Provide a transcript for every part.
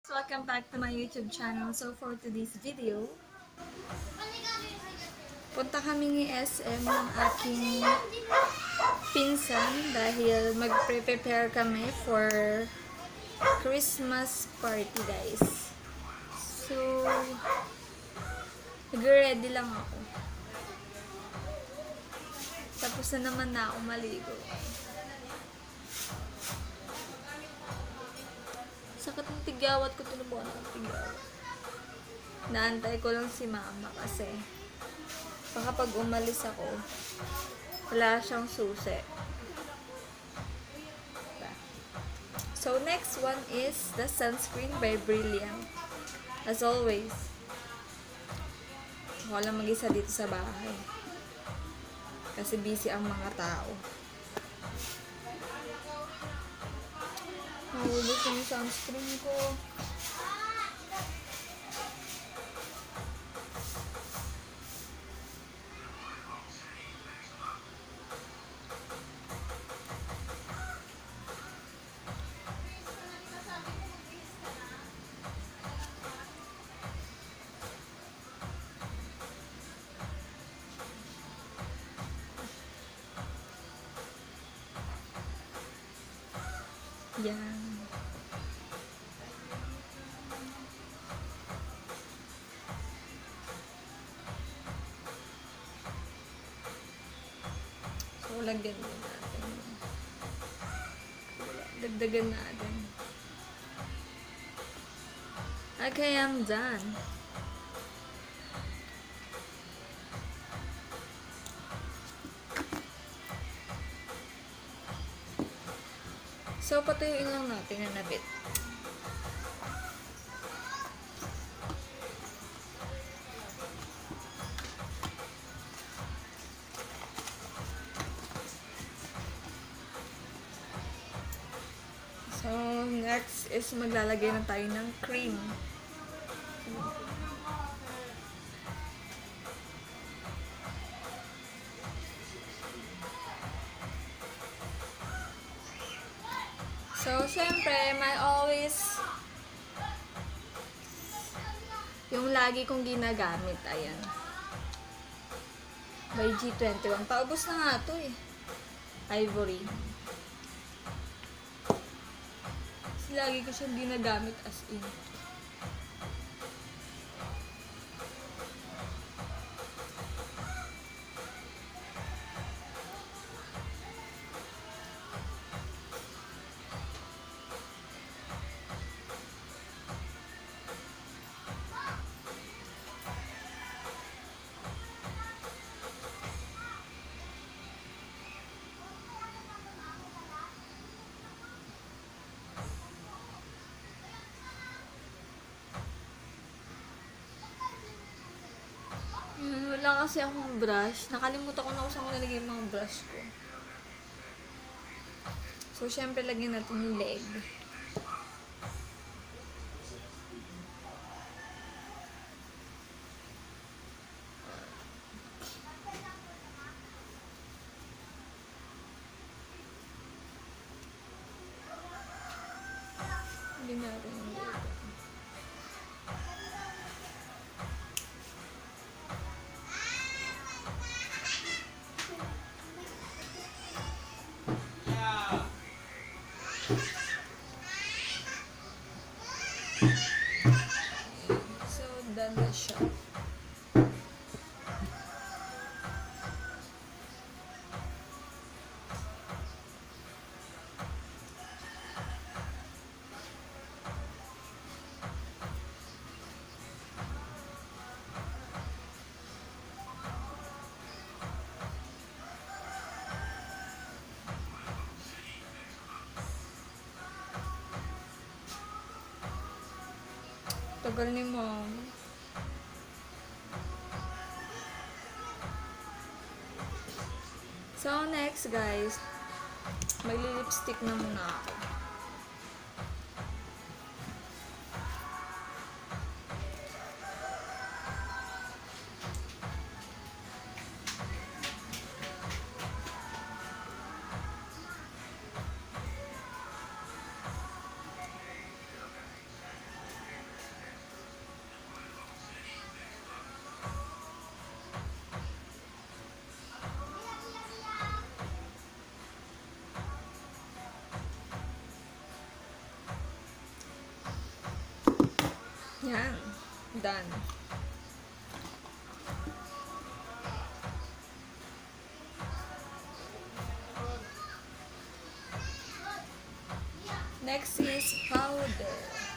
Welcome back to my YouTube channel. So for today's video, punta kami ni SM ng aking pinsan dahil mag-prepare kami for Christmas party, guys. So, nag-ready lang ako. Tapos na naman na ako maligo. Sakit ng tigawat ko, tinubuan ng tigawat. Naantay ko lang si mama kasi baka pag umalis ako, wala siyang susi. So, next one is the sunscreen by Brilliant. As always, ako lang mag-isa dito sa bahay. Kasi busy ang mga tao. Nahulog yung sunscreen ko. Yan. So, lagyan din natin. Dagdagan natin. Okay, I'm done. So, patuyuin lang natin na nabit. So, next is maglalagay na tayo ng cream. So, syempre, may always yung lagi kong ginagamit, ayan. By G21. Paubos na nga to eh. Ivory. Kasi lagi ko siyang ginagamit as in. Wala kasi akong brush. Nakalimutan ko na kung saan ko nalagay yung mga brush ko. So, syempre, lagyan natin yung leg. Lagyan natin yung leg. So, done na siya. Tagal ni mom. So, next guys, magli-lipstick na muna ako. Yan. Done. Next is powder.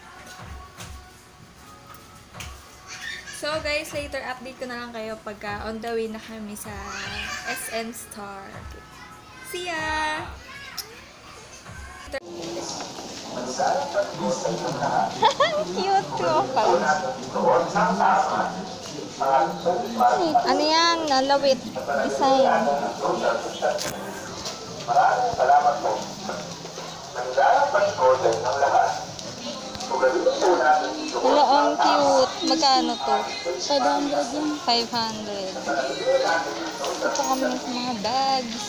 So guys, later update ko na lang kayo pagka on the way na kami sa SM Star. See ya! Cute ko pala. Ano yan? Nalawit. Design. Maraming salamat po. Nagdarang pag-order ng lahat. Hello, ang cute. Magkano to? 500 yun. 500. Ito kami sa mga bags.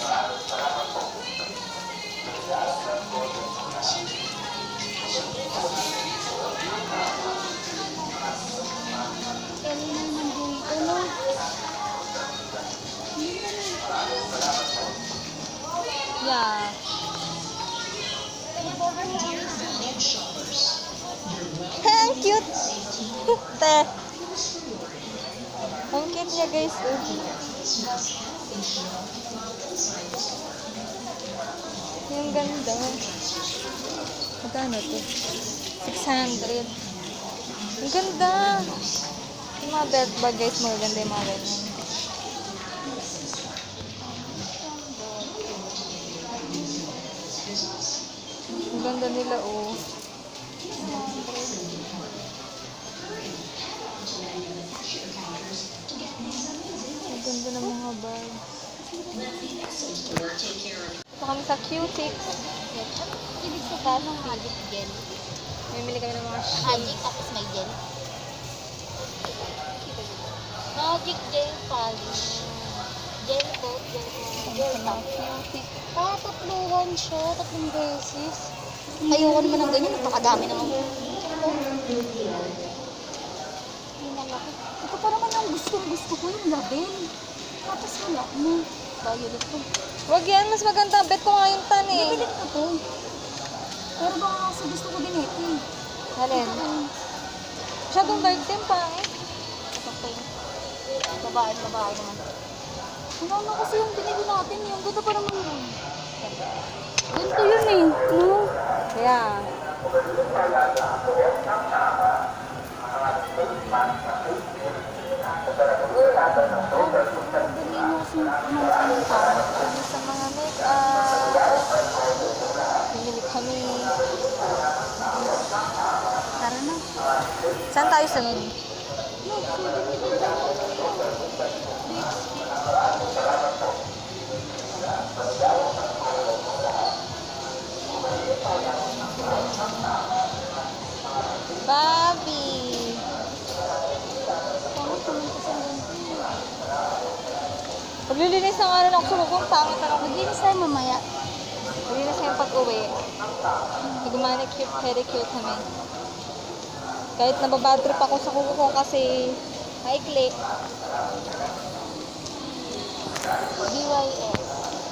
Kali na naman dito, no? Yeah. Ang cute. Te. Ang cute niya guys. Yung ganda. Magkano to? 600. Ang ganda. Yung mga belt bag guys, maganda yung mga ganyan. Ang ganda nila oh. Ang ganda ng mga bag. Ito kami sa Q-Tix. Ibig sabihin ng magic gel. Mamili kami ng mga Magic tapos may gel. Magic gel polish. Gel coat, gel top. Tatapluhan siya, 3 beses. Ayoko naman ng ganyan, napakadami naman. Ito pa naman ang gusto ko yung label. Tapos wala mo. Violet ko. Wag yan, mas maganda. Bet ko nga yung tan eh. Nabilit ko to. Pero baka kasi gusto ko din ito eh. Alin? Masyadong dark din pa eh. Ito pa yun. Babae naman. Wala na kasi yung binili natin. Yung ganda pa naman yun. Ganito yun eh. No? Kaya. Dali mo kasi umalas ng tao. Kami sa mga make-up. Pumili kami. Tara na. Saan tayo sunod? Bobby! Paglilinis ng araw ng sulukong, pangit na ako. Maglinis tayo mamaya. Paglilinis ngayong pag-uwi. Nag-manicure, pedicure kami. Kahit nababadrip ako sa kuko ko kasi maikli. BYS.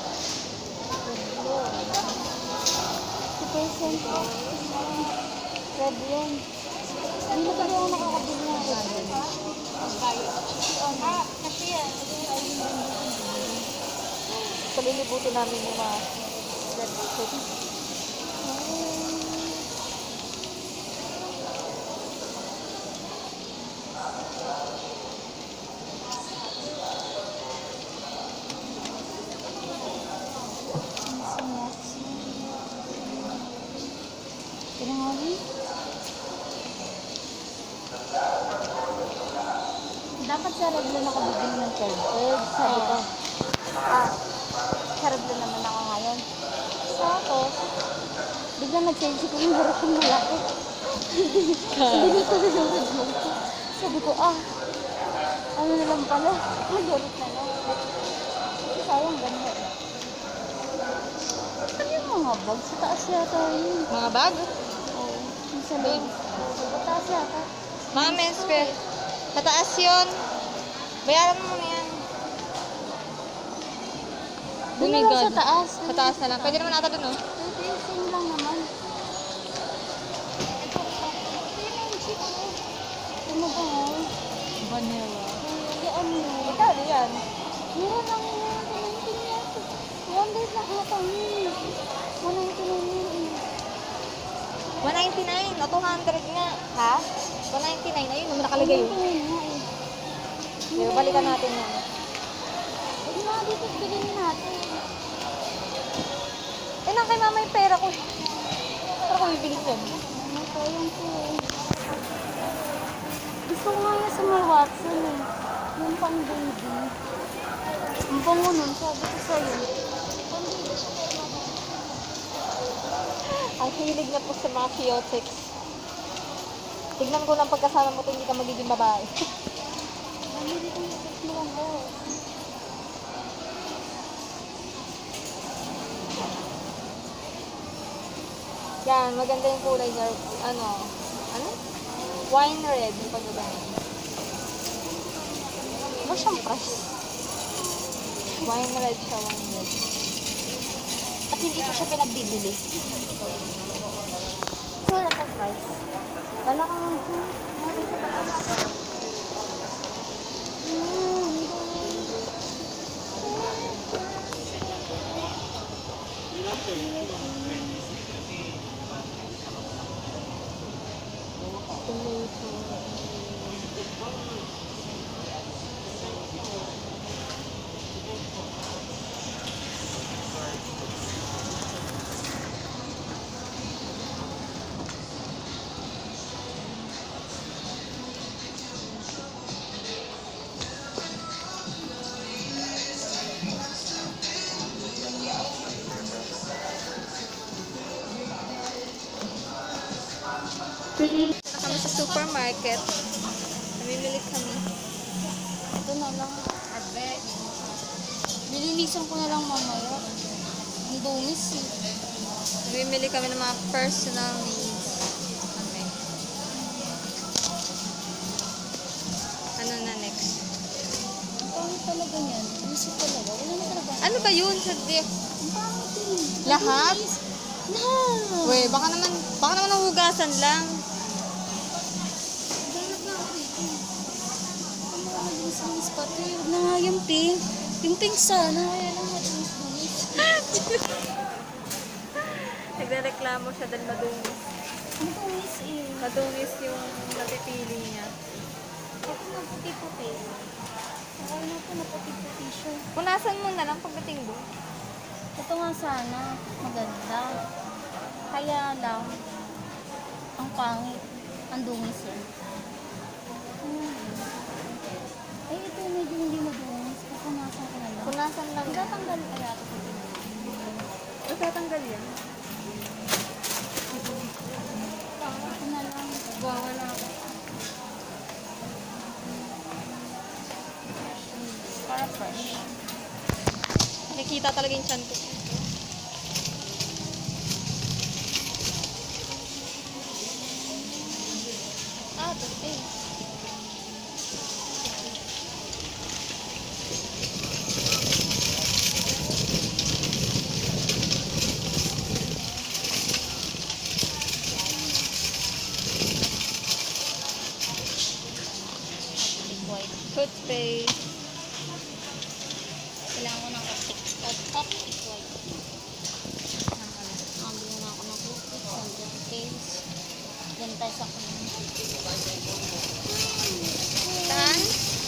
Percent. Red yan. Hindi na pala ako nakakabili ng red. Kasi yan. Palilibutin namin yung mga red food. Dapat sa Revlon ako bibili ng third. Sabi ko, sa Revlon naman ako ngayon. Tapos, biglang nag-change ko yung harap ng malaki. Sabi ko na yung Revlon ko. Sabi ko, ano na lang pala, mag-ulit na lang. Kasi sayang ganda. Ano yung mga bag? Sa taas yata yun. Mga bag? Oo, yung sa loob. Sa taas yata. Mga men's wear. Sa taas yun. Bayaran mo na yan. Doon na lang sa taas. Sa taas na lang. Pwede naman ata dun, no? Pwede, same lang naman. Ito yung cheap mo. Vanilla. Yan mo. Magkano yan? Meron lang yun. 119 yan. 100 na ata yun. 199 yun. 199 o 200 nga. Ha? 199. Ayun, nakalagay yun. Balikan natin yan. Huwag na dito, bilhin natin. Eh, lang kay mama yung pera ko. Para ko bibilis yun. Ano ko yan po eh. Gusto ko nga yan sa may Watson eh. Yung pang baby. Ang bango nun, sabi ko sa'yo. Pang baby siya pero Ang hilig na po sa mga ciotics. Tignan ko lang pagkasama mo ito, hindi ka magiging babae. ang hindi ko yung sex mo lang ko. Yan, maganda yung kulay niya. Ano? Wine red yung pagkaganda. Ano siyang price? Wine red siya, wine red. At hindi ko siya pinagbibili. Wala ka price. Wala ka lang po. Na kami sa supermarket. Namimili kami. Ito na lang. Nilinisan ko na lang mamaya. Ang dungis eh. Namimili kami ng mga personal needs. Kami. Ano na next? Ang pangit talaga niyan. Isip talaga. Wala na talaga. Ano ba yun sa dick? Ang pangit eh. Lahat? No! Weh, baka naman hugasan lang. Ganap na ako dito. Ang mga malinis-linis pa ito. Huwag na nga yung pink. Pink sana. Kaya lang malinis-linis. Nagrereklamo siya dahil madungis. Ang dungis eh. Madungis yung napipili niya. Ito na puti-puti. Kaya na ito na puti-puti siya. Punasan mo na lang pagdating doon. Ito nga sana. Maganda. Kaya lang. Ang pangit. Ang dungis eh. Ay, ito medyo hindi madungis. Pupunasan ko na lang. Punasan lang. Tatanggal kaya ako sa tingin. Tatanggal yan. Ito na lang. Wala ako. Para fresh. Nakikita talaga yung chan ko. Ah, today. Big white. Toothpaste. Kailangan ko ng optic white. Nabili na ako ng toothpaste, ng toothpaste. Diyan tayo sa kunin. Saan?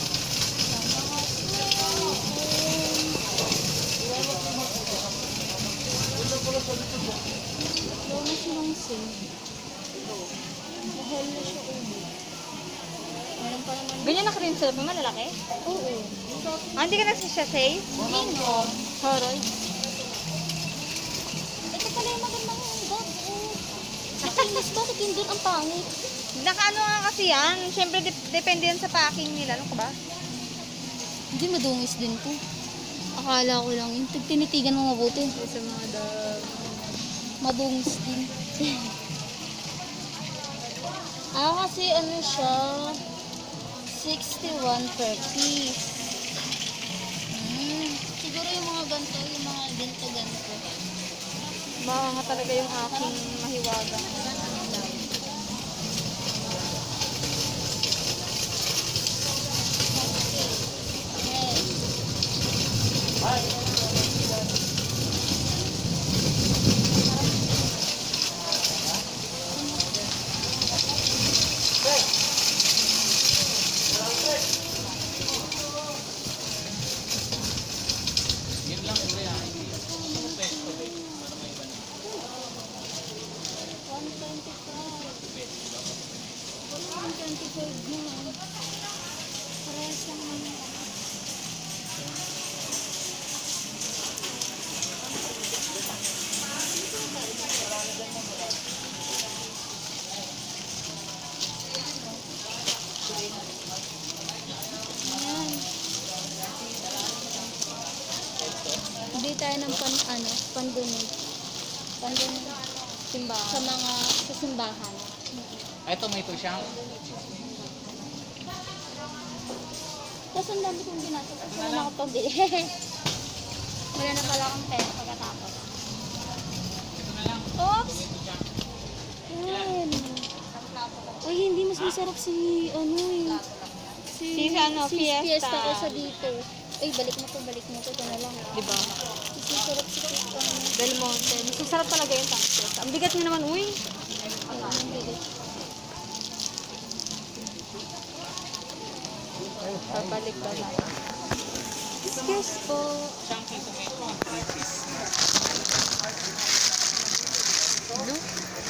Daw na silang sing. Mahal na siya ulo. Meron pa naman. Ganyan na cream syrup mo, malalaki? Oo. Ah, hindi ka nagsashay? Nino. Horoy. Ito pala yung magandang hanggang. Nakinis, bakit yun dun ang pangit? Nakaano nga kasi yan. Siyempre, depende yan sa packing nila. Ano ka ba? Hindi, madungis din po. Akala ko lang yun. Tinitigan mo mabuti. Sa mga dog. Madungis din. Kasi ano siya, 61 per piece. Siguro yung mga ganito, yung mga ganito. Mahanga talaga yung aking mahiwaga. Bili tayo ng pan-donate. Pan-donate Simbahan. sa simbahan. Ito may ito siyang. Tapos ang dami kong ginastos kasi wala na ako pambili. Wala na pala akong pera pagkatapos. Ito na lang. Oops! Yan. Ay, hindi mas masarap si Si Fiesta. kaysa dito. Ay, balik mo to. Ito na lang. Diba? Mas masarap si Fiesta. Del Monte. Masarap talaga yung tangkot. Ang bigat niya naman, uy. Ang bilis. Babalik ba tayo? Excuse po. Siyang kito may ito. Ano?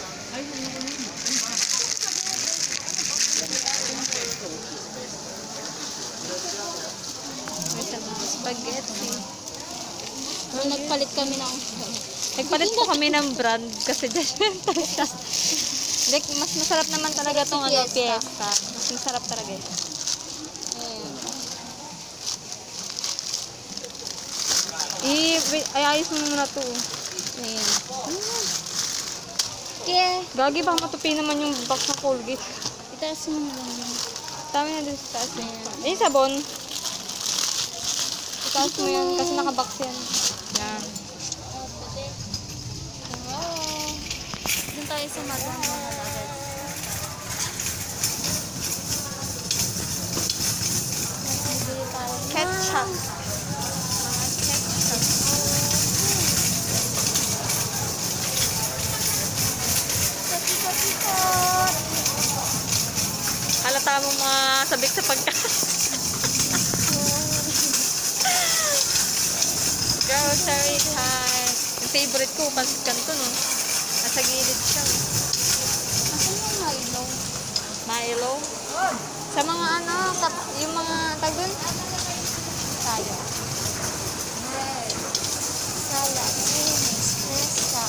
May mga spaghetti. Nung nagpalit kami ng Nagpalit po kami ng brand kasi judgmental siya. Hindi, mas masarap naman talaga itong Fiesta. Mas masarap talaga ito. Ayos mo muna ito. Ayan. Kaya, Gagi, baka matupi naman yung box ng Colgate. itaas mo na lang. Dami na dun sa taas na yan. Ayun, sabon. Itaas mo yan kasi nakabox yan. Yan. Wow. Doon tayo sa Madam agad. Bibili tayo ng Ketchup. Kapit-kapit. Halata mo mga sabik sa pagkain. Grocery time. Yung favorite ko, pansit kanto, no? Nasa gilid siya. Asan yung Milo? Milo. Sa mga yung mga tagun. Tayo. Bread. Salad. Mayonnaise. Pesta.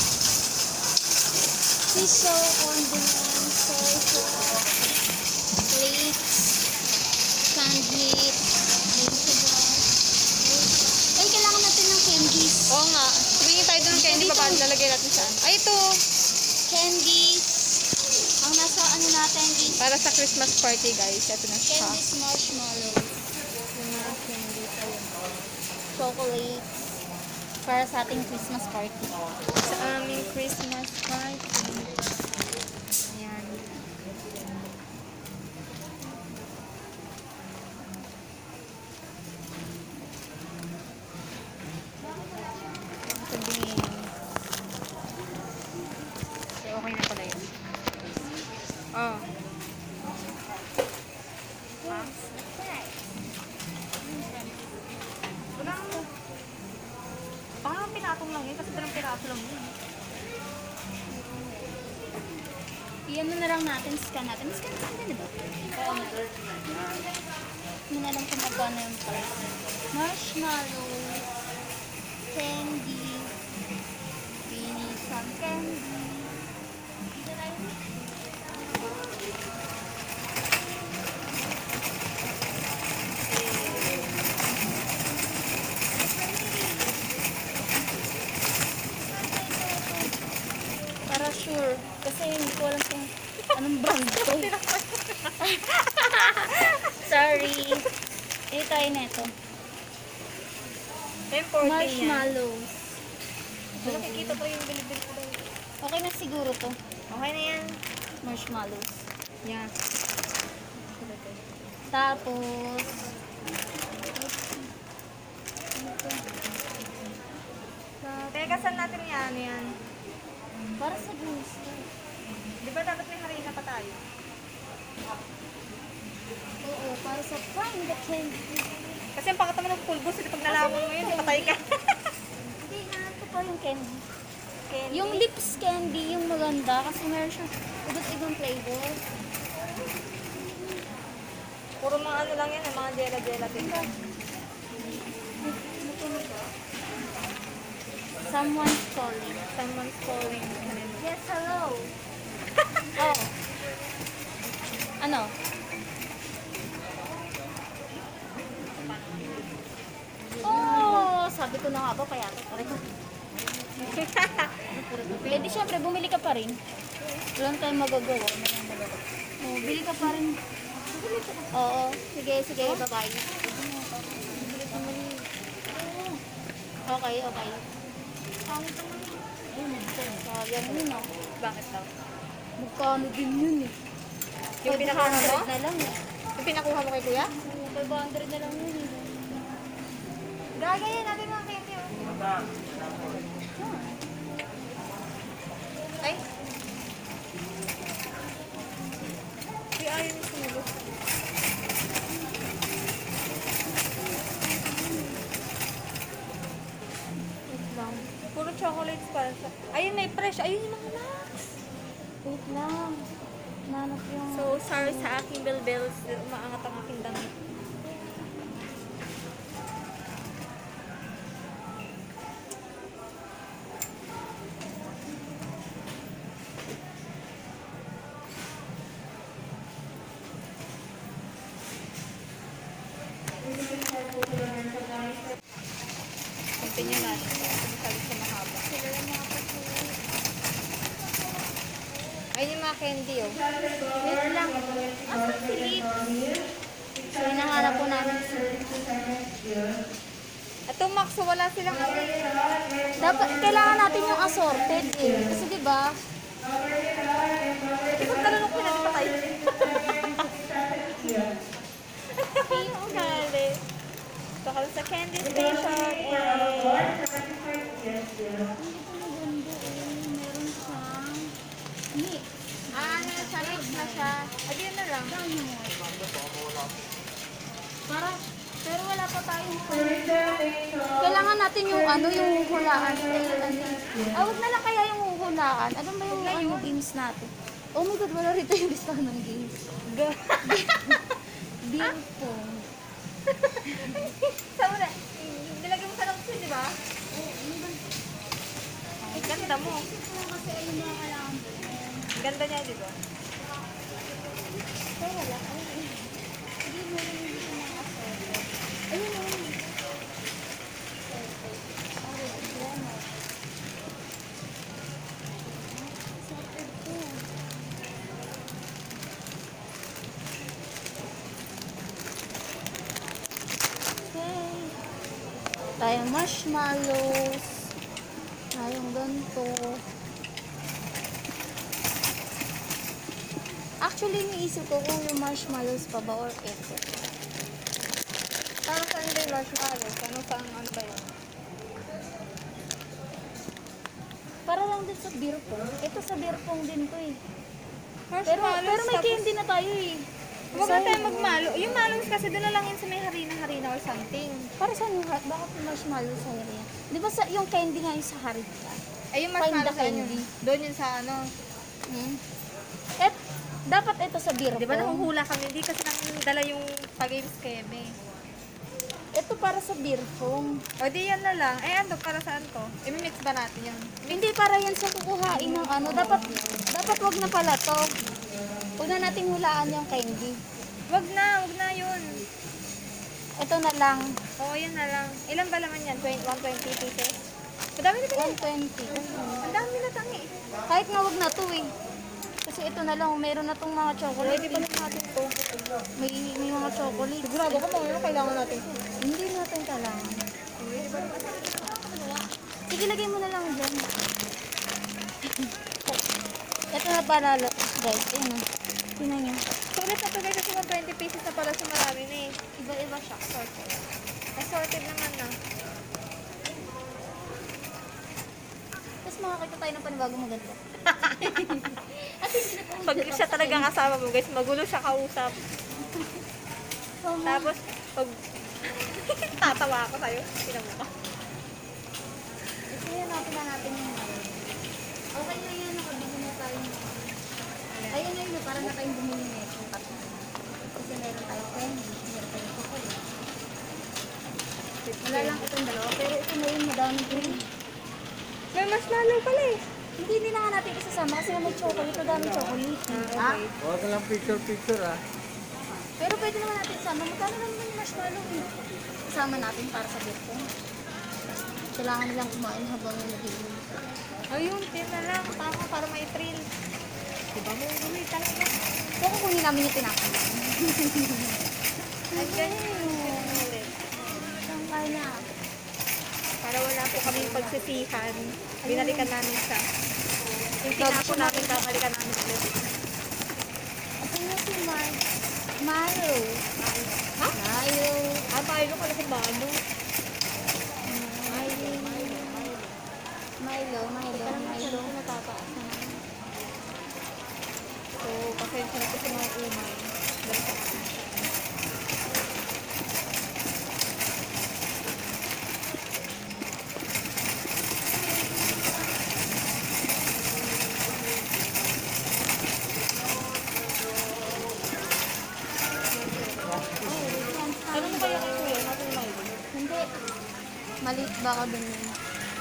Piso. Condiments. Soy sauce. Plates. Canned meat. Vegetables. Ay, kailangan natin ng candies. Oo nga. Tumingin tayo doon kaya hindi pa ba lalagay natin saan. Ay, ito. Candies. Ang nasa ano natin is Para sa Christmas party, guys. Ito na siya. candies marshmallows. Yung mga candy pa yun. Chocolate. Para sa ating Christmas party. Sa aming Christmas party. Ayan. Sabihin. Okay na pala yun. Oh. Parang pinatong lang yun kasi dalawang piraso lang yun. Iyan na lang natin, scan natin. Scan natin na ba? Oo na. Hindi na lang kung magkano yung price. Marshmallow. Candy. Pinisan candy. Para sure. Kasi hindi ko alam kung anong brand to. Sorry. Ito tayo na ito. Marshmallows. Nakikita ko yung bilibili ko daw. Okay na siguro to. Okay na yan. Marshmallows. Yan. Tapos, ano yan. Para sa gusto. Di ba dapat may harina pa tayo? Oo, para sa find the candy. Kasi ang pakita mo ng pulbos, pag nalaman mo yun, patay ka. Hindi, ito pa yung candy. Candy. Yung lips candy, yung maganda. Kasi meron siyang iba't-ibang flavor. Puro mga ano lang yan, mga gelatin. Someone's calling. Someone's calling. Yes, hello. Oh. Ano? Oh, sabi ko na nga ba, kaya ito. Eh di syempre, bumili ka pa rin. Wala na tayong magagawa. Oh, bili ka pa rin. Oo, sige, bye-bye. Okay. Sayang yun, oh. Bakit daw? Magkano din yun, eh. Yung pinakuha mo? 500 na lang, eh. Yung pinakuha mo kay kuya? 500 na lang yun, eh. Gagayin natin mga candy, oh. Ay. Ay, ayaw niya sumulog. Wait lang. Puro chocolates pa. Ayun, may fresh. Ayun yung mga Max. Wait lang. Nanap yung... So, sorry sa aking bells. Umaangat ang aking damit. Continue natin. Sabi sa mahaba. Ayun yung mga candy, oh. Wait lang. Asan si Lips? So, hinahanap po namin si Ito, Max, so wala silang ano. Dapat, kailangan natin yung assorted, eh. Kasi diba, Ikot talunok ko natin patay. Ang ugali. So, kami sa candy station. meron siyang mix. Ano na siya? Mix na siya. Ayun na lang. Para, pero wala pa tayong kailangan natin yung ano, yung hulaan. Wag na lang kaya yung hulaan. Ano ba yung ano, games natin? Oh my God, wala rito yung listahan ng games. Beer pong. Sa una, nilagay mo sa lang di ba? Ang ganda mo. Kasi ayun mga kailangan mo. Ang ganda niya, di ba? Pero wala. Hindi mo rin yung gusto ng assorted. Ayun o. Assorted to. Okay. Tayong marshmallows. Tayong ganito. Actually, iniisip ko kung yung marshmallows pa ba or ito. Parang saan ba yung marshmallows? Ano saan ano ba yun? Para lang din sa beer pong. Ito sa beer pong din to eh. Marshmallows, Pero may tapos- candy na tayo eh. Huwag na tayo magmalo. Yung malons kasi doon na lang yun sa may harina or something. Para saan yung heart? Bakit yung marshmallow sa area? Di ba sa, yung candy nga yung sa harina? Ay, yung Find the marshmallows saan candy. yun? Doon yun sa ano. Hmm? Dapat ito sa beer Di ba pong. nahuhula kami? Hindi kasi nang dala yung pag-games keme. Ito para sa beer pong. O di yan na lang. Eh ano, para saan to? I-mix ba natin yan? Hindi para yan sa kukuhain ng ano. Dapat wag na pala to. Huwag na nating hulaan yung candy. Wag na yun. Ito na lang. Oo, yan na lang. Ilan ba laman yan? 120 pieces? Madami na pala. 120. Ang dami na tangi. Kahit nga wag na to eh. Kasi ito na lang, meron na tong mga chocolate. Pwede pa lang natin to. May mga chocolate. Sigurado ko mga kailangan natin to. Hindi natin kailangan. Sige, lagay mo na lang dyan. Ito na para, guys. Ayun na. Tingnan nyo. Sulit na to guys kasi 120 pieces na pala sa marami na eh. Iba-iba siya. Sorted. Ay, sorted naman na. Tapos makakita tayo ng panibagong maganda. At hindi na po. Pag siya talaga kasama mo guys, magulo siya kausap. Tapos, pag tatawa ako sa'yo, tinan mo ka. Kasi yan, natin na natin yung okay na yan, nakabili na tayo. Ayun na yun, parang na tayong bumili na ito. Kasi meron tayo candy, meron tayong chocolate. Wala lang itong dalawa, pero ito na yun, madami din. May mas lalo pala eh. Hindi na nga natin isasama kasi may chocolate, madami chocolate. Ah, Okay. Huwag ka lang picture-picture ah. pero pwede naman natin isama. Magkano naman yung marshmallow eh? Isama natin para sa gift ko. Kailangan nilang kumain habang nag-iinom. Ayun, tin na lang. Tama, para may thrill. Diba mo gawin talaga? Kaya kukunin namin yung tinapay. Ay, ganyan. Saan kaya na? Para wala po kaming pagsisihan. Binalikan namin siya. Yung tinapo namin, babalikan namin ulit. Ito na si Milo. Ha? Milo. Ah, Milo pala si Milo. Milo. Natataas na naman. So, pasensya na po sa mga umay. Basta. Ano mo kaya kay Kuya? Natin Milo? Hindi. Maliit ba ka dun yun?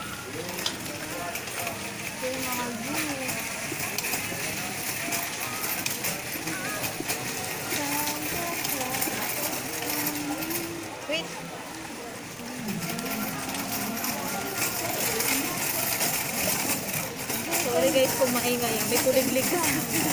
Ito yung mga juice. Wait. Sorry guys kung maingay. May kuliglig ka.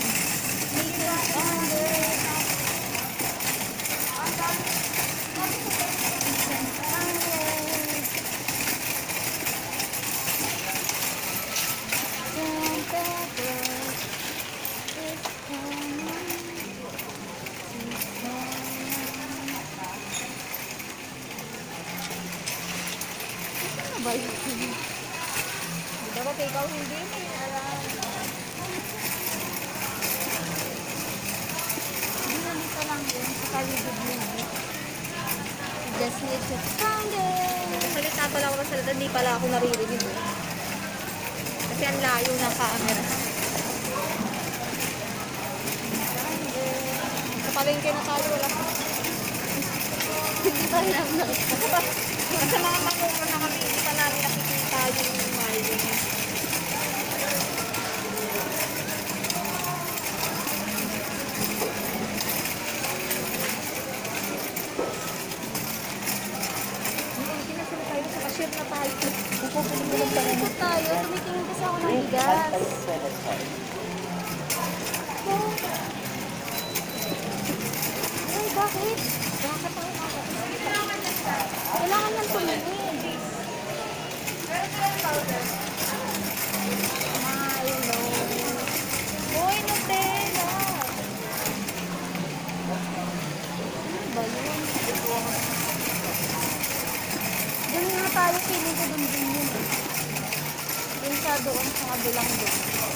Ano ba yun? Dapat ikaw hindi. Alam. Dito lang yun sa kalibig-libig. Just need to find it. Salita pala ako ng salita, hindi pala ako naririnig. Kasi ang layo ng camera. Sa palengke na tayo, wala. Hindi pa rin ako nakita. Sa mga makuha na kami, hindi pa namin nakikita yung Milo. Hindi na sila tayo sa cashier na tayo. Pupupulit tayo. Tumitingin kasi ako ng bigas. Ay, bakit? Bakit tayo Kailangan nang tumingin. Milo. Uy, Nutella! Ano ba yun? Doon nga tayo, feeling ko doon din yun. Doon sa doon, sa kabilang doon.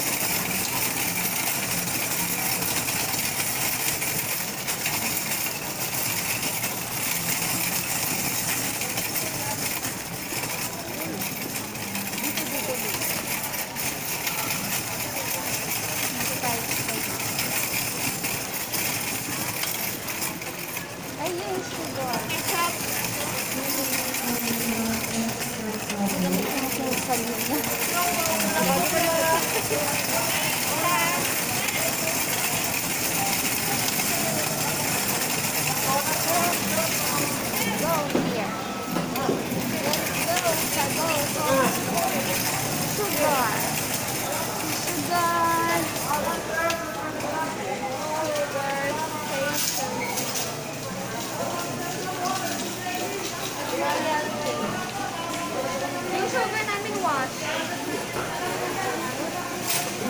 Dito tayo. Ayun, sugar. Gamit mo sa salina. Go here. Let's go. Sugar. Yung sugar namin wash.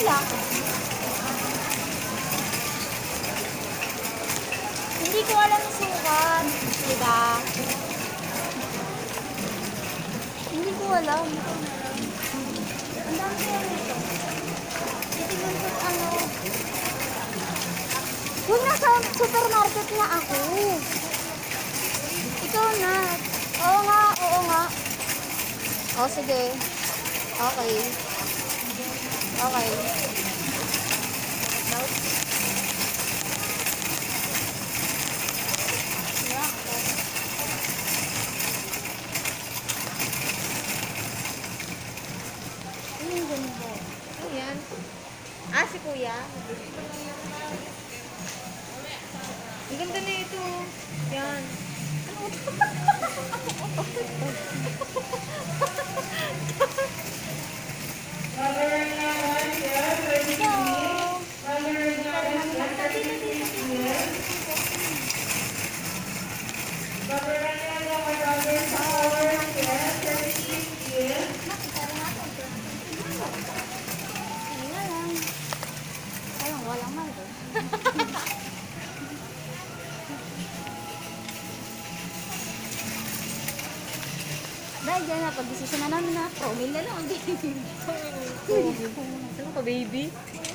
kuya. Hindi ko alam yung sukat. Diba? Hindi ko alam. Ang dami kaya nito. Titignan ko ano. Huwag nasa supermarket na ako. Ikaw na. Oo nga, oo nga. O, sige. Okay. Okay. Ayan. Si kuya. Ang ganda na ito. Yan. Walang mal eh. Dahil dyan na, pag-desisyon na namin na, promil na lang. Ano ka, baby?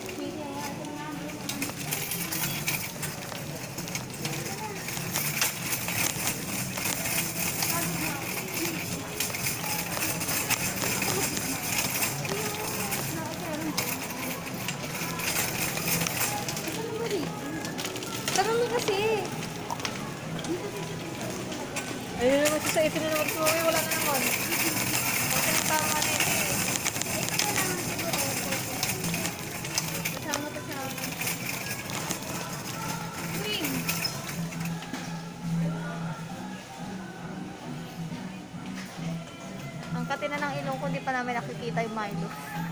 Tanong mo kasi. Ayun naman sa ito na naman. Wala na naman. Kasi ang tama na ito eh. Kasama to sa Ang kati na ng ilong ko, hindi pa namin nakikita yung Milo.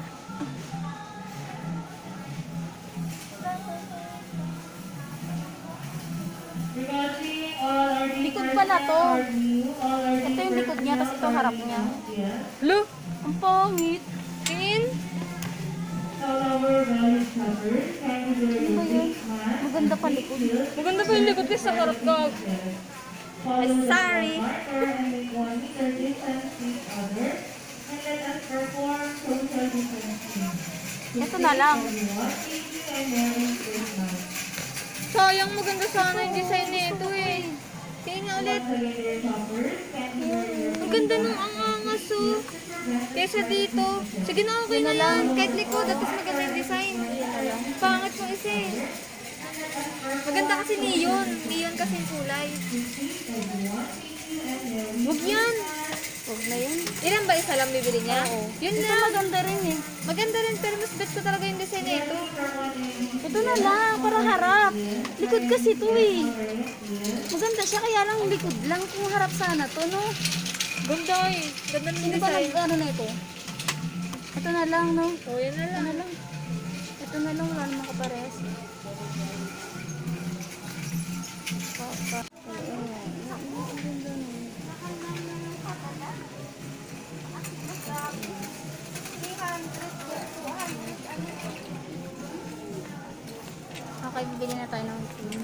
likod pala to. Ito yung likod niya, tapos ito harap niya. Lo! Ang pangit. Tingin! Ano ba yun? Maganda pa likod. Maganda pa yung likod kasi sa harap ka. Sorry! Ito na lang. Sayang, maganda sana yung design nito eh. Tingin nga ulit. Ang ganda ng angangas oh. Kesa dito. Sige na, okay na yan. Kahit likod, at least maganda yung design. Pangit mo isa eh. Maganda kasi neon. Neon kasi yung kulay. Huwag yan. Huwag na yun. Ilan ba isa lang bibili niya? Oo. Yun Ito na. maganda rin eh. Maganda rin pero mas bet ko talaga yung design na ito. Ito na lang, para harap. Likod kasi ito eh. Maganda siya, kaya lang likod lang. Kung harap sana to, no? Ganda eh. Ganda ng Hindi ba design. ano na ito? Ito na lang, no? Oh, yan na Ito lang. na lang. Ito na lang, wala namang kapares. Okay, bibili na tayo ng cream.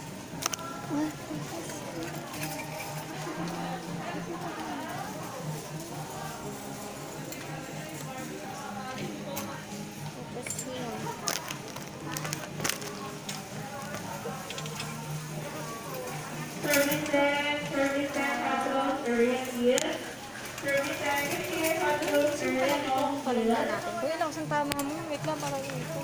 Tapos yun. Palala natin. Kuya, lang ang tama mo. Wait lang, para ito.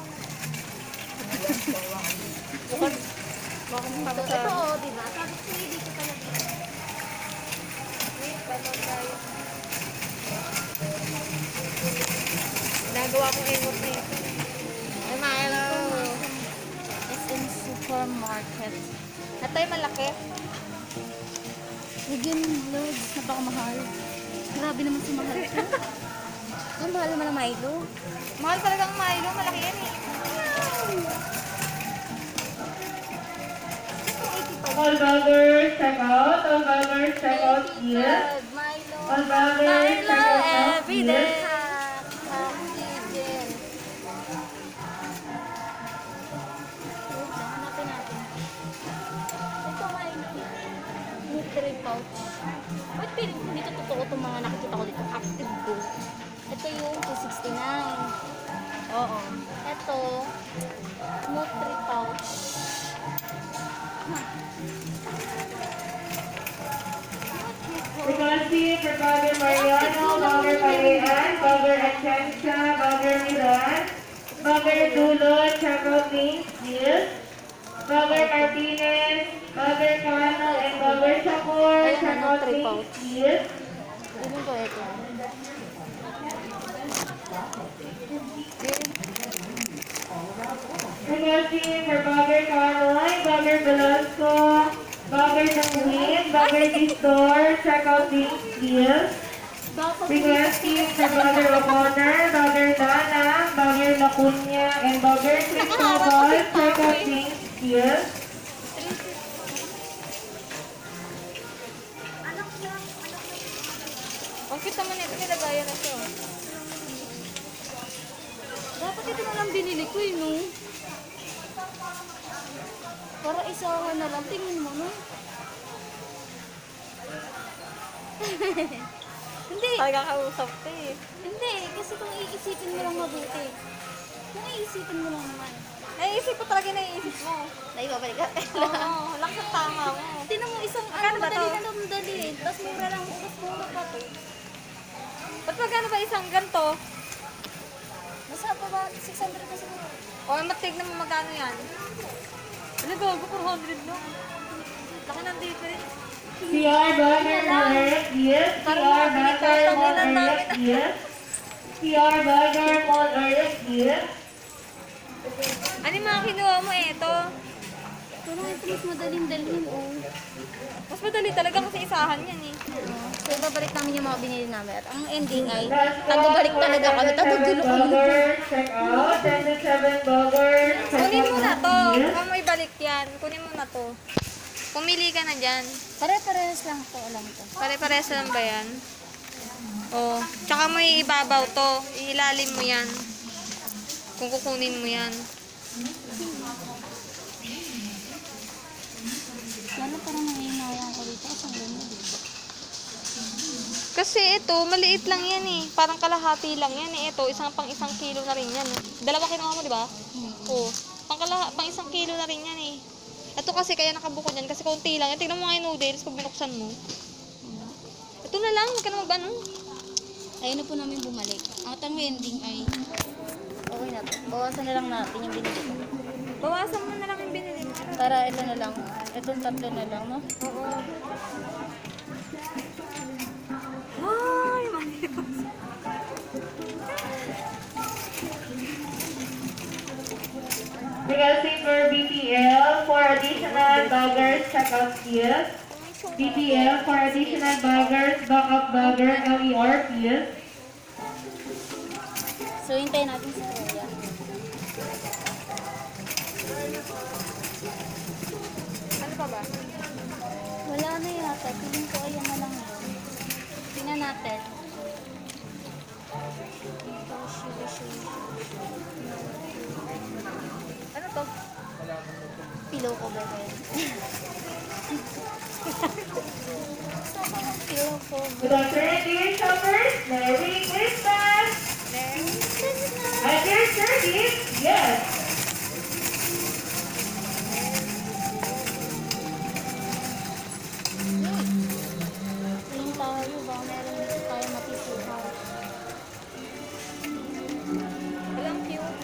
Bukod. Baka mo tama sa... Ito, oh, diba? Sabi ko sa'yo, dito talaga. Wait, bago tayo. Nagawa kong emot na ito. Ay, Milo. SM Supermarket. Ito yung malaki. Bigyan loads, napakamahal. Grabe naman si mahal ko. Ang mahal naman ng Milo. Mahal talaga ang Milo. Malaki yan eh. All barbers, check out. All barbers, check out here. Milo. All barbers, check out every day. here. pouch. Ba't feeling ko dito totoo itong mga nakikita ko dito? Active Go. Ito yung 269. Oo. Ito, Nutri pouch. Requesting for Father Mariano, Father Palayan, Father Achancia, Father Milan, Father Dulon, several things, yes. Father Martinez, Father Cano, and Father Shakur, Ayan, several Nutri things, pouch. yes. Dito ko ito. Requesting for Father Canoy, Father Velasco, Father Nanguin, Father Distor, several things, yes. Requesting for Father O'Connor, Father Dana, Father Lacunya, and Father Cristobal, several things, yes. Ang cute naman ito, nilagayan na siya. Dapat ito na lang binili ko no? Para isawa na lang. Tingin mo, no? Hindi. Kakausap ko eh. Hindi. Kasi kung iisipin mo lang mabuti. Kung iisipin mo lang naman. Naiisip ko talaga naiisip mo. Naibabalik ka. Oo, lakas ang tama mo. Tinan mo isang Magkano ba madali to? na madali. Tapos mura lang. Tapos mura pa to. Ba't magkano ba isang ganito? Nasa pa ba? 600 na siguro. O, matignan mo magkano yan. Ano gago, 400 lang. Laki ng difference. CR Bagger Moneric, yes. CR Bagger Moneric, yes. CR Bagger Moneric, yes. Ano yung mga kinuha mo eh, ito? Pero ito mas madaling dalhin, oh. Mas madali talaga kasi isahan yan eh. So, ibabalik namin yung mga binili namin. At ang ending ay, tagbabalik talaga kami. Tagugulo kami. Bagger, check out. 10 to 7 Bagger, check Kunin mo na to. Yes. Kung may balik yan, kunin mo na to. Pumili ka na dyan. Pare-parehas lang to, alam ko. Pare-pares lang ba yan? Oh, tsaka mo ibabaw to. Ilalim mo yan. Kung kukunin mo yan. Lalo parang nanginayang ko dito. Kasi ang ganda dito. Kasi ito, maliit lang yan eh. Parang kalahati lang yan eh. Ito, pang isang kilo na rin yan. Dalawa kinuha mo, di ba? Oo. Pang isang kilo na rin yan eh. Ito kasi kaya nakabukod yan kasi konti lang. Tingnan mo nga yung noodles pag binuksan mo. Ito na lang, huwag ka na mag-ano. Ayun na po namin bumalik. Ang ending ay, okay na to. Bawasan na lang natin yung binili ko. Bawasan mo na lang yung binili mo. Para ito na lang. Itong tatlo na lang, no? Oo. Ay, mamilipas. Requesting for BPL for additional baggers, check out yes. BPL for additional baggers, backup bagger, LER, yes. So, hintayin natin si Kuya. Ano pa ba? Wala na yata. Piling ko ayan na lang yun. Tingnan natin. Ano to? Pillow ko ba ba yan? Pillow ko ba? Good afternoon, dear shoppers. Merry Christmas! At your service, yes. Tingin tayo ba? Meron dito tayo matisuhan. Walang cute.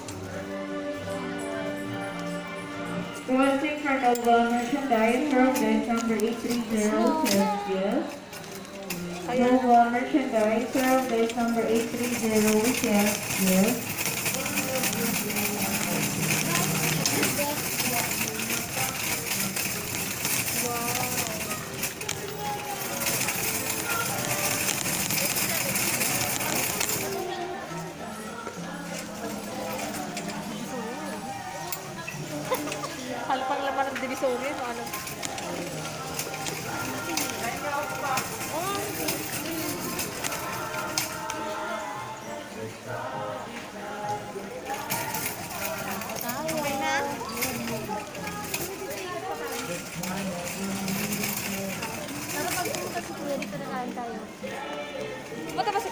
Requesting for Nova merchandise from desk number 8306, yes. Nova merchandise from desk number 8306, yes. Halpang laman ng divisory. Ano?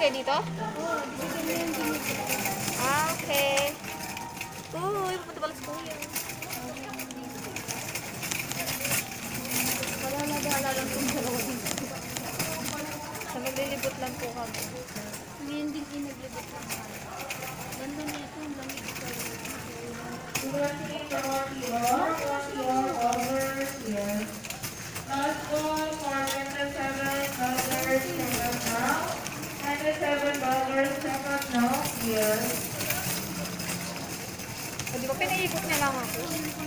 kayo dito? Ah, okay. Uy, pupunta pala sa kuya. Wala na bahala lang kung dalawa dito. Sa maglilibot lang po kami. Ngayon din inaglibot lang kami. Ganda na ito, ang lamig ko. Requesting for 1 year over here. Last one for $27 second now. $27 second now here. O, di ba pinaikot niya lang ako?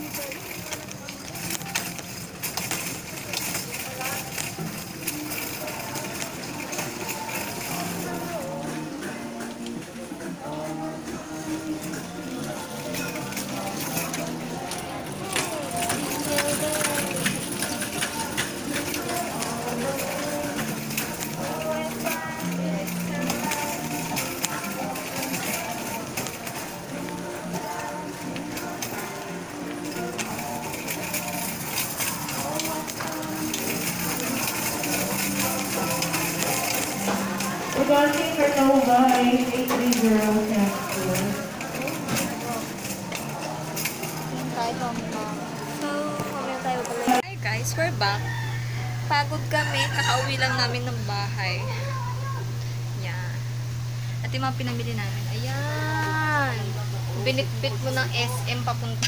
Requesting for Nova is 830 next year. Kahit mamaya. So, mamaya tayo pala. Hi guys, we're back. Pagod kami, kakauwi lang namin ng bahay. Yan. At yung mga pinamili namin. Ayan. Binitbit mo ng SM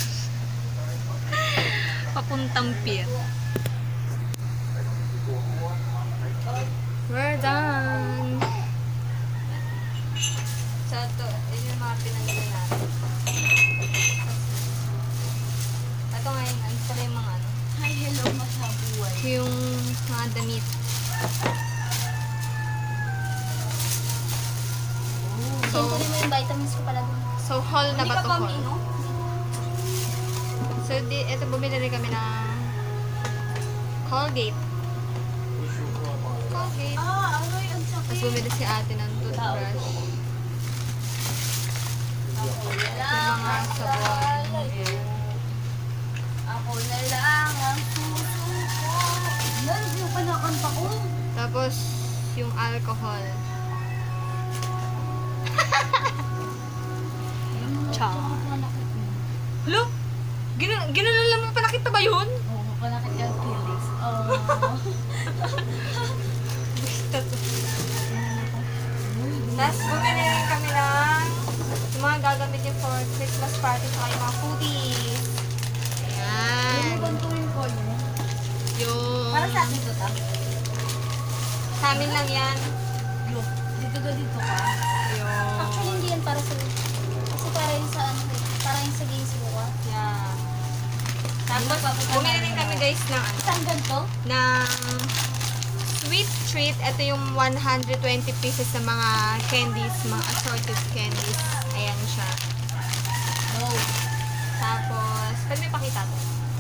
papuntang pier. We're done. So, ito. Yun yung mga pinamili natin. Ito ngayon, ano pala yung mga ano? Hi, hello, masabuhay. Yung mga damit. So, kunin mo yung vitamins ko pala dun. So, haul na ba Hindi ito? ka kami, no? So, ito bumili rin kami ng Colgate. Colgate. Ah, aroy, ang Tapos sakit. bumili si ate ng toothbrush. Ako na Yung lang mga ang sabon. lalayo. Ako na lang ang susuko. Yan, yung panakanta ko. Tapos, yung alcohol. Chang. Hello? Ginanon lang mo pa nakita ba yun? Oo, panakit yung feelings. Oo. Tapos bumili rin kami ng yung mga gagamitin for Christmas party sa yung mga foodies. Ayan. Konturin ko yun. Yung... Para sa akin to, ta? Sa amin lang yan. Look, dito ka. Yung... Actually, hindi yan para sa... Kasi para yung sa ano, para yung sa gays mo ka. Yeah. Tapos, bumili rin kami guys ng ano, Isang ganito? ng sweet treat. Ito yung 120 pieces na mga candies, mga assorted candies. Ayan siya. No. Tapos, pwede may pakita to.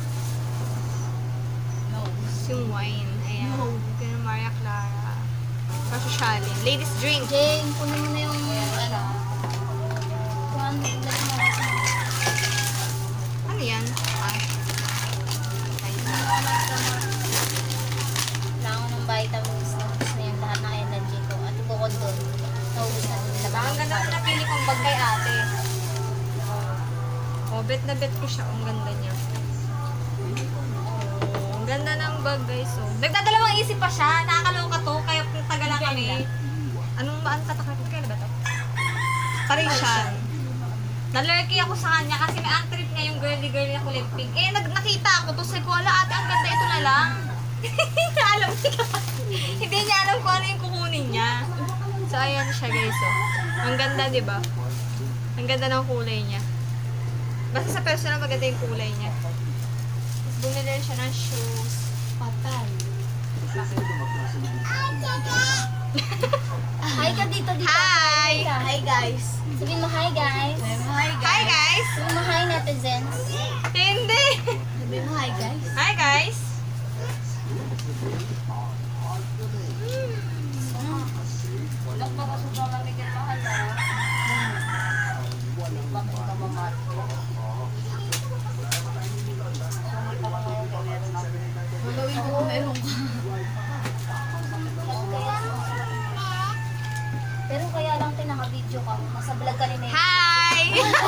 No. Yung wine. Ayan. No. Ito yung Maria Clara. Pasosyalin. Ladies drink. Jane, kunin mo na yung ano. Kung ano, ilagay mo kasi. Ano yan? Ah. Kailangan ng vitamins, naubos na yung lahat ng energy ko. At ibukod doon, naubos na yung laban. Ang ganda ko napili kong bag kay ate. Oh, bet na bet ko siya. Ang ganda niya. Oh, ang ganda ng bag guys. Oh. Nagdadalawang isip pa siya. Nakakaloka to. Kaya taga lang kami. Anong tatakay ko? Kailan ba to? Parisian. Nalerky ako sa kanya kasi may ang trip niya yung girly-girly na kulay pink. Eh, nakita ako to. Sabi ko, ala ate, ang ganda ito na lang. Alam niya. Hindi niya alam kung ano yung kukunin niya. So, ayan siya guys. Oh. Ang ganda, di ba? Ang ganda ng kulay niya. Basta sa personal maganda yung kulay niya. Tapos bumili rin siya ng shoes. Patay. Hi ka dito. Hi! Hi guys. Sabihin mo hi guys. Hi guys! Sabihin mo hi netizens. Hindi! Sabihin mo hi guys. Hi guys! Walang baka sobrang lamig at mahal na. Bakit ka mamahal? Gagawin ko kung meron ka. Pero video ka. Nasa vlog ka rin eh. Hi!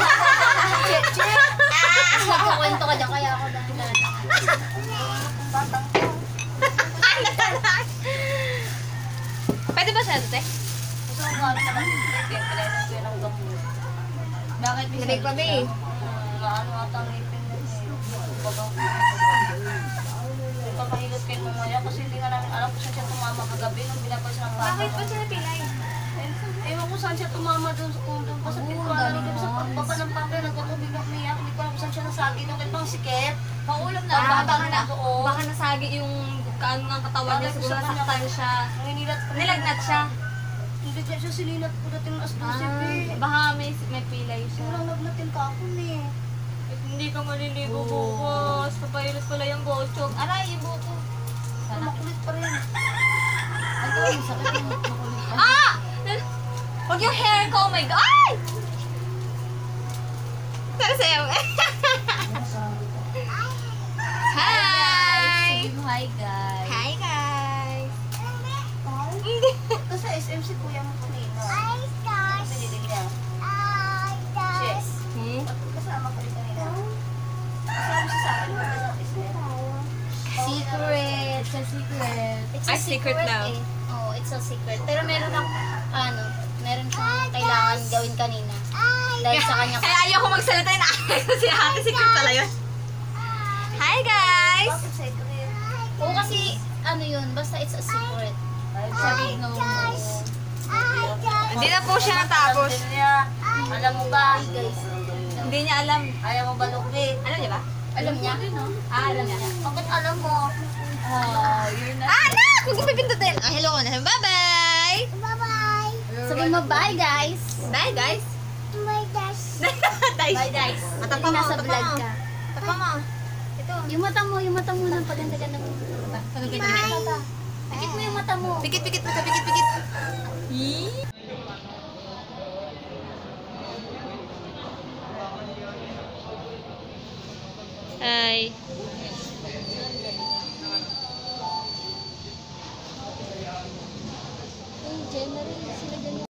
Tapos nagkakwento ka dyan, kaya ako dahil batang ko. Pwede ba siya, te? Gusto ko gano'n naman yung plate, kailangan ko yun ang gamot. Bakit may Lamig pa, be. Ano ata ang ipin mo eh. Papahilot kayo mamaya kasi hindi nga namin alam kung saan siya tumama kagabi nung binapas ng papa. Bakit pa siya napilay? Ewan ko saan siya tumama doon pa sa pintuan. Doon sa pagbaba ng papa, nagkatubig na umiyak. Hindi ko alam kung saan siya nasagi. Nung pang sikip. Paulam na. Baka nasagi yung kaano ng katawan niya. Siguro nasaktan siya. Naninilat ko. Nilagnat siya. Hindi siya silinat ko dating as 12. Baka may pilay siya. Walang nagnatin ka ako eh. Hindi ka maliligo bukas. Papayulot ko lang yung bochok. Aray, yung buko. Makulit pa rin. Ah! Huwag yung hair ko. Oh my God. Ay! Sasayaw. Hi! Hi guys. Hi, guys. Kasi SM si kuya mo kanina. Pinili niya. Yes. Kasama ko rin kanina. Kasama siya sa akin. Secret. It's a secret. It's Ay, secret now. Eh. Oo, it's a secret. Pero meron meron siyang kailangan gawin kanina. Dahil sa kanya. Kaya ayoko magsalita na si ate. Secret pala yun. Hi, guys. Bakit secret? Oo, kasi yun, basta it's a secret. Sabi no. Hindi na po siya natapos. Alam mo ba? Guys. Hindi niya alam. Ayaw mo ba, Lukli? Alam niya ba? Alam niya? Alam niya. Bakit alam mo? You're not... Ah, anak! Huwag mong pipindutin. Hello ko na. Bye-bye! Sabi mo, bye guys! Bye, guys. Bye guys! Matapa mo, Nasa matapa vlog mo. ka. Tapa mo. Ito. Yung mata mo ng paganda-ganda mo. Bye! Pikit mo yung mata mo. Pikit mo. Pikit. Hi.